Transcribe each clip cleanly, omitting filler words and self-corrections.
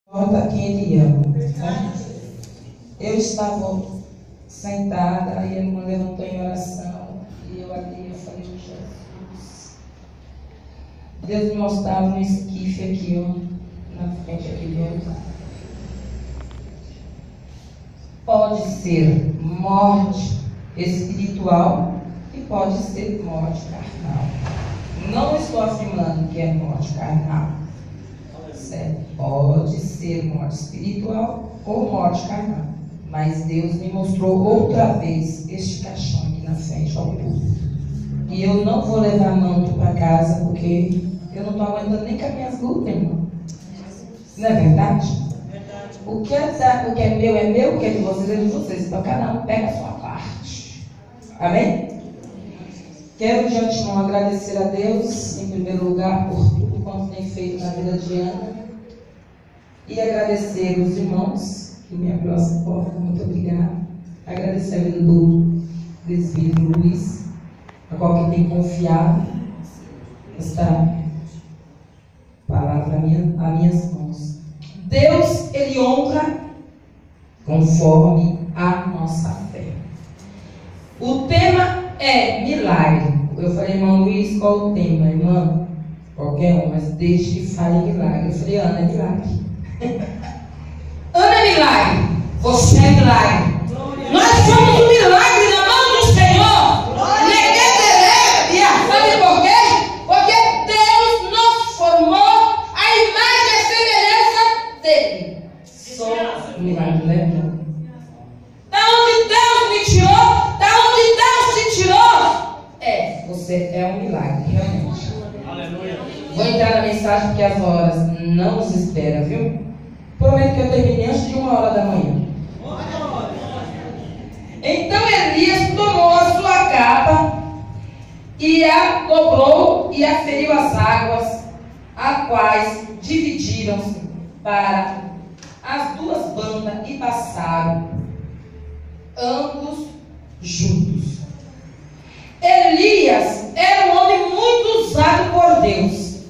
Nota quem ele ama. Tá? Eu estava sentada, aí a irmã levantou em oração, e eu ali, eu falei, Jesus. Deus me mostrava um esquife aqui, ó, na frente aqui do altar. Pode ser morte espiritual e pode ser morte carnal. Não estou afirmando que é morte carnal. Certo? Pode ser morte espiritual ou morte carnal. Mas Deus me mostrou outra vez este caixão aqui na frente ao público. E eu não vou levar manto para casa porque eu não estou aguentando nem com as minhas lutas, irmão. Não é verdade? O que é meu, o que é de vocês é de vocês. Então cada um pega a sua parte. Amém? Quero de antemão agradecer a Deus, em primeiro lugar, por tudo quanto tem feito na vida de Ana. E agradecer os irmãos que me abriu essa porta. Muito obrigada. Agradecer a vida do presbítero Luiz, a qual que tem confiado esta palavra a minhas mãos. Deus, Ele honra conforme a nossa fé. O tema é milagre. Eu falei, irmão Luiz, qual o tema? Irmã, qualquer um, mas desde que fale milagre. Eu falei, Ana, é milagre. Ana é milagre. Você é milagre. Nós somos um milagre na mão do Senhor. Sabe por quê? Porque Deus nos formou a imagem e semelhança dele. Somos um milagre, né? Da onde Deus me tirou, da onde Deus te tirou, você é um milagre, realmente. Aleluia. Vou entrar na mensagem porque as horas não nos esperam, viu? Prometo que eu termine antes de 1h da manhã. Então Elias tomou a sua capa e a dobrou e aferiu as águas, as quais dividiram-se para as duas bandas e passaram ambos juntos. Elias era um homem muito usado por Deus.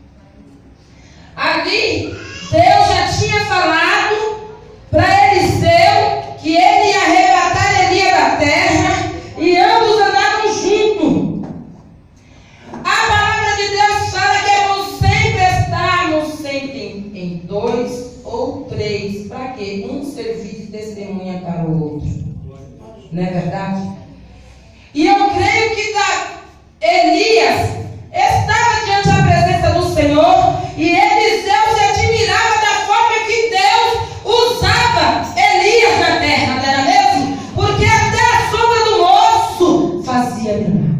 Ali, Deus já tinha falado para Eliseu que ele ia arrebatar Elias da terra e ambos andavam juntos. A palavra de Deus fala que é bom sempre estarmos sempre em 2 ou 3, para que um servir de testemunha para o outro. Não é verdade? E eu creio que Elias estava diante da presença do Senhor e Eliseu se admirava da forma que Deus usava Elias na terra, não era mesmo? Porque até a sombra do moço fazia milagre.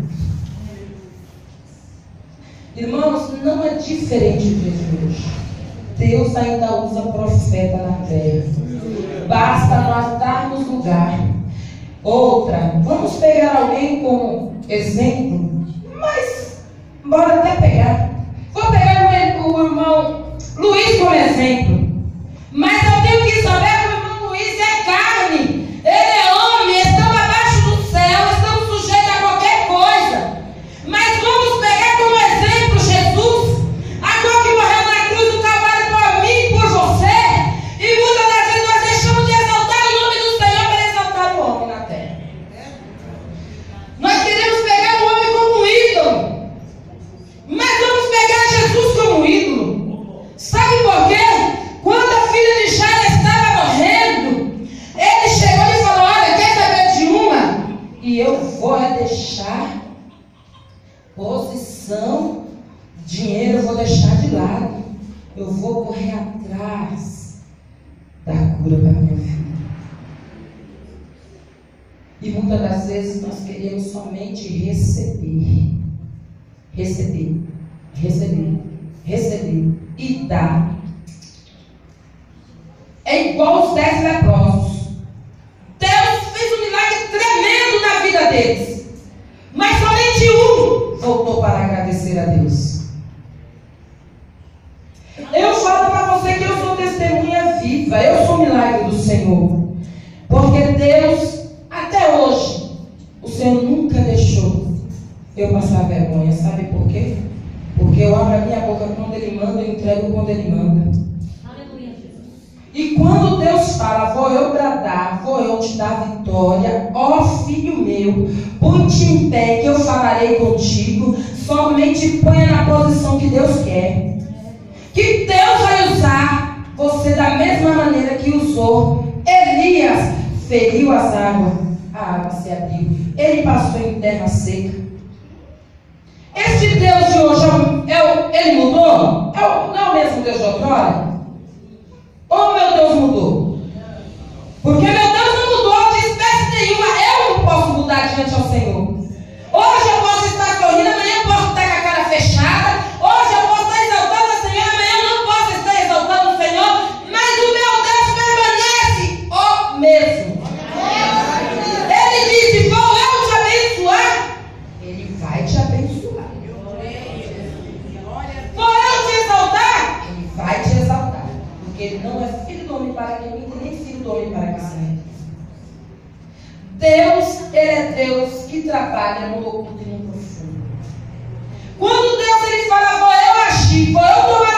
Irmãos, não é diferente de hoje. Deus ainda usa profeta na terra. Basta nós darmos lugar. Outra, vamos pegar alguém como exemplo, mas bora até pegar. Vou pegar o irmão Luiz como exemplo, mas eu tenho que saber que o irmão Luiz é carne, ele é homem, estamos abaixo do céu, estamos sujeitos a qualquer coisa. Mas vamos pegar como exemplo Jesus, a qual que morreu na cruz do Calvário por mim e por você, e muitas das vezes nós deixamos de exaltar o nome do Senhor para exaltar o homem na terra. Nós queremos pegar o homem como ídolo, mas vamos pegar Jesus como ídolo. Sabe por quê? Quando a filha de Jairo estava morrendo, ele chegou e falou, olha, quer saber de uma? E eu vou deixar posição, dinheiro eu vou deixar de lado. Eu vou correr atrás da cura para minha filha. E muitas das vezes nós queremos somente receber e dar. É igual os 10 leprosos. Deus fez um milagre tremendo na vida deles, mas somente um voltou para agradecer a Deus. Eu falo para você que eu sou testemunha viva, eu sou milagre do Senhor, porque Deus, até hoje, o Senhor nunca deixou eu passar vergonha. Sabe por quê? Porque eu abro a minha boca quando Ele manda, eu entrego quando Ele manda. Aleluia, Jesus. fala: vou eu bradar, vou eu te dar vitória, ó filho meu, põe-te em pé que eu falarei contigo, somente ponha na posição que Deus quer. Que Deus vai usar você da mesma maneira que usou Elias. Feriu as águas, a água se abriu, ele passou em terra seca. Este Deus de hoje, ele mudou? Não é o mesmo Deus de outrora? Ou meu Deus mudou? Porque meu Deus não mudou de espécie nenhuma. Eu não posso mudar diante ao Senhor. Hoje eu posso estar sorrindo, amanhã eu posso estar com a cara fechada. Hoje eu posso estar exaltando o Senhor, amanhã eu não posso estar exaltando o Senhor. Mas o meu Deus permanece o mesmo. Ele disse: vou eu te abençoar. Ele vai te abençoar. Vou eu te exaltar. Ele vai te exaltar. Porque ele não é filho do homem para que minta, nem filho do homem para que se mente. Deus, ele é Deus que trabalha no oculto e no profundo. Quando Deus ele fala: vou eu agir, vou eu tomar